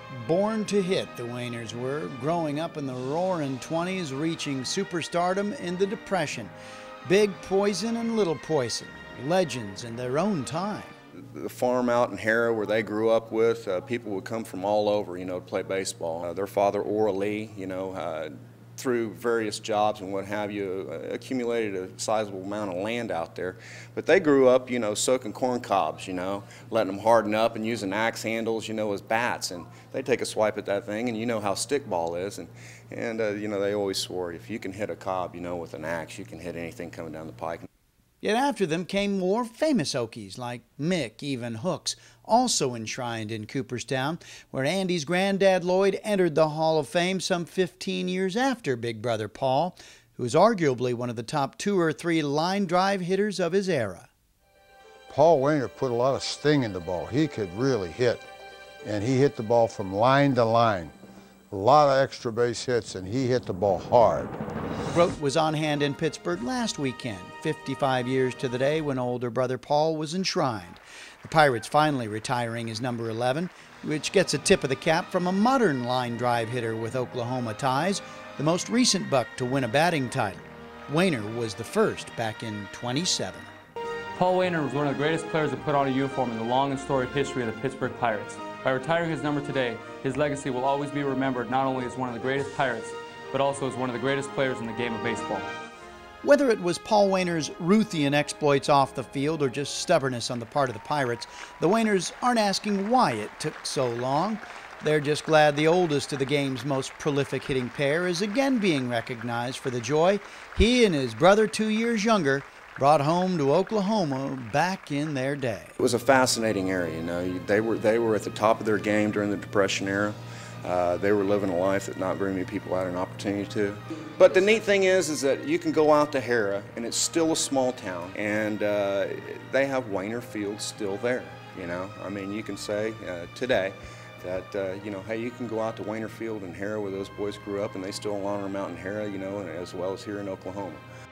Born to hit, the Waners were, growing up in the roaring 20s, reaching superstardom in the Depression. Big Poison and Little Poison, legends in their own time. The farm out in Harrah where they grew up with, people would come from all over, to play baseball. Their father, Orra Lee, through various jobs and what have you, accumulated a sizable amount of land out there. But they grew up, soaking corn cobs, letting them harden up and using axe handles, as bats. And they take a swipe at that thing, and you know how stickball is. And they always swore, if you can hit a cob, with an axe, you can hit anything coming down the pike. Yet after them came more famous Okies like Mick, even Hooks, also enshrined in Cooperstown, where Andy's granddad Lloyd entered the Hall of Fame some 15 years after Big Brother Paul, who is arguably one of the top 2 or 3 line drive hitters of his era. Paul Waner put a lot of sting in the ball. He could really hit, and he hit the ball from line to line. A lot of extra base hits, and he hit the ball hard. Grote was on hand in Pittsburgh last weekend, 55 years to the day when older brother Paul was enshrined. The Pirates finally retiring his number 11, which gets a tip of the cap from a modern line drive hitter with Oklahoma ties, the most recent Buck to win a batting title. Waner was the first back in '27. Paul Waner was one of the greatest players to put on a uniform in the long and storied history of the Pittsburgh Pirates. By retiring his number today, his legacy will always be remembered not only as one of the greatest Pirates, but also as one of the greatest players in the game of baseball. Whether it was Paul Waner's Ruthian exploits off the field or just stubbornness on the part of the Pirates, the Waners aren't asking why it took so long. They're just glad the oldest of the game's most prolific hitting pair is again being recognized for the joy he and his brother 2 years younger brought home to Oklahoma back in their day. It was a fascinating area, They were at the top of their game during the Depression era. They were living a life that not very many people had an opportunity to. But the neat thing is that you can go out to Harrah, and it's still a small town, and they have Waner Field still there, I mean, you can say today that, hey, you can go out to Waner Field in Harrah where those boys grew up, and they still honor them out in Harrah, as well as here in Oklahoma.